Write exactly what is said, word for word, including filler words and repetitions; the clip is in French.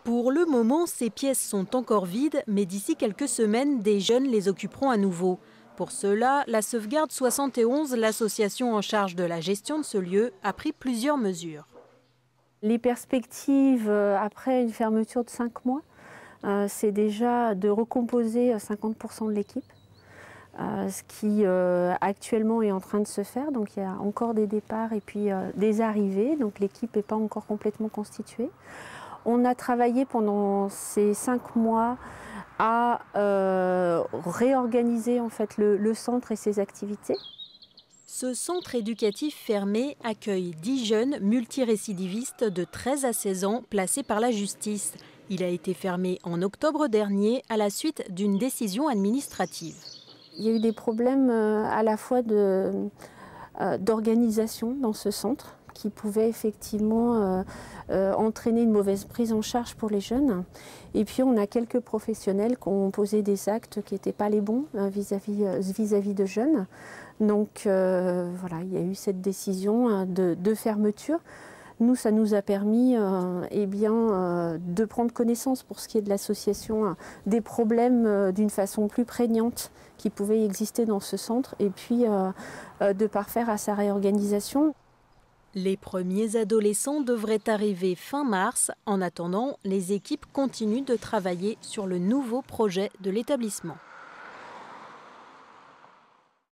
Pour le moment, ces pièces sont encore vides, mais d'ici quelques semaines, des jeunes les occuperont à nouveau. Pour cela, la Sauvegarde soixante et onze, l'association en charge de la gestion de ce lieu, a pris plusieurs mesures. Les perspectives après une fermeture de cinq mois, euh, c'est déjà de recomposer cinquante pour cent de l'équipe, euh, ce qui euh, actuellement est en train de se faire. Donc il y a encore des départs et puis euh, des arrivées, donc l'équipe n'est pas encore complètement constituée. On a travaillé pendant ces cinq mois à euh, réorganiser en fait le, le centre et ses activités. Ce centre éducatif fermé accueille dix jeunes multirécidivistes de treize à seize ans placés par la justice. Il a été fermé en octobre dernier à la suite d'une décision administrative. Il y a eu des problèmes à la fois de, euh, d'organisation dans ce centre qui pouvaient effectivement euh, euh, entraîner une mauvaise prise en charge pour les jeunes. Et puis on a quelques professionnels qui ont posé des actes qui n'étaient pas les bons hein, vis-à-vis, euh, vis-à-vis de jeunes. Donc euh, voilà, il y a eu cette décision hein, de, de fermeture. Nous, ça nous a permis euh, eh bien, euh, de prendre connaissance pour ce qui est de l'association, hein, des problèmes euh, d'une façon plus prégnante qui pouvaient exister dans ce centre et puis euh, euh, de parfaire à sa réorganisation. Les premiers adolescents devraient arriver fin mars. En attendant, les équipes continuent de travailler sur le nouveau projet de l'établissement.